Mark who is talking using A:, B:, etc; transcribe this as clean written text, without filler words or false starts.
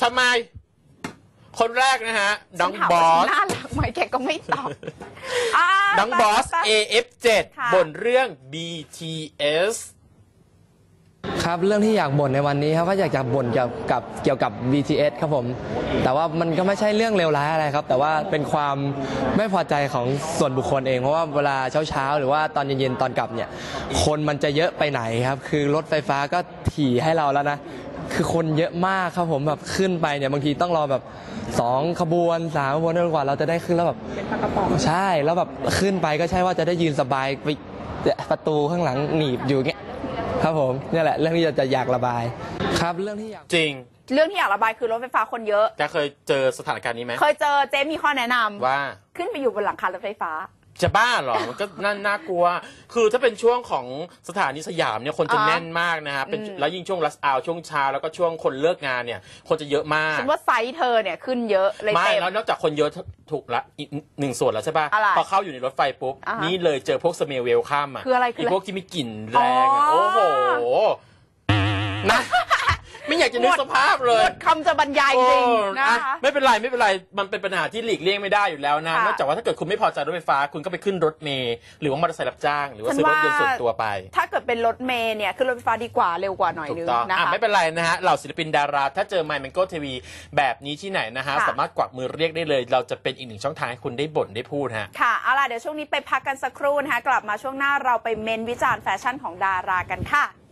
A: ทำไมคนแรกนะฮะน้องบอส
B: น่ารักไหมแกก็ไม่ตอบ
A: น้องบอส AF7 บ่นเรื่อง BTS
C: ครับเรื่องที่อยากบ่นในวันนี้ครับก็อยากจะบ่นเกี่ยวกับ BTS ครับผมแต่ว่ามันก็ไม่ใช่เรื่องเลวร้ายอะไรครับแต่ว่าเป็นความไม่พอใจของส่วนบุคคลเองเพราะว่าเวลาเช้าหรือว่าตอนเย็นๆตอนกลับเนี่ยคนมันจะเยอะไปไหนครับคือรถไฟฟ้าก็ถี่ให้เราแล้วนะคือคนเยอะมากครับผมแบบขึ้นไปเนี่ยบางทีต้องรอแบบ2 ขบวน3 ขบวนจนกว่าเราจะได้ขึ้นแล้วแบบ
B: เป็นปลากระป๋อง
C: ใช่แล้วแบบขึ้นไปก็ใช่ว่าจะได้ยืนสบายไปประตูข้างหลังหนีบอยู่เงี้ยครับผมนี่แหละเรื่องที่จะอยากระบายครับเรื่องที่อยาก
A: จริง
B: เรื่องที่อยากระบายคือรถไฟฟ้าคนเยอะ
A: จะเคยเจอสถานการณ์นี้ไหม
B: เคยเจอเจ๊มีข้อแนะนำ
A: ว่า
B: ขึ้นไปอยู่บนหลังคารถไฟฟ้า
A: จะบ้าเหรอมันก็น่ากลัวคือถ้าเป็นช่วงของสถานีสยามเนี่ยคนจะแน่นมากนะฮะเป็นแล้วยิ่งช่วงรัชอาวช่วงเช้าแล้วก็ช่วงคนเลิกงานเนี่ยคนจะเยอะมาก
B: ฉันว่าไซส์เธอเนี่ยขึ้นเยอะเลย
A: ไม่แล้วนอกจากคนเยอะถูกละอีก1 ส่วนแล้วใช่ป่ะพอเข้าอยู่ในรถไฟปุ๊บนี่เลยเจอพวกสเมลเวลข้ามอ่ะ
B: คืออะไร
A: พวกที่มีกลิ่นแรงโอ้โหนะไม่อยากจะนึกสภาพเลย
B: หมดคำจะบรรยายจริงนะคะ
A: ไม่เป็นไรมันเป็นปัญหาที่หลีกเลี่ยงไม่ได้อยู่แล้วนะนอกจากว่าถ้าเกิดคุณไม่พอใจรถไฟฟ้าคุณก็ไปขึ้นรถเมล์หรือว่ามอเตอร์ไซค์รับจ้างหรือว่าซื้อรถยนต์ส่วนตัวไป
B: ถ้าเกิดเป็นรถเมล์เนี่ยขึ้นรถไฟฟ้าดีกว่าเร็วกว่าหน่อยนึงนะคะ
A: ไม่เป็นไรนะฮะเหล่าศิลปินดาราถ้าเจอ My Mango TV แบบนี้ที่ไหนนะฮะสามารถกวักมือเรียกได้เลยเราจะเป็นอีก1 ช่องทางให้คุณได้บ่นได้พูดฮะ
B: ค่ะเอาล่ะเดี๋ยวช่วงนี้ไปพักกันสักครู่นะคะกลับมาช่วงหน้าเราไปเมนวิจารณ์แฟชั่นของดารากันค่ะ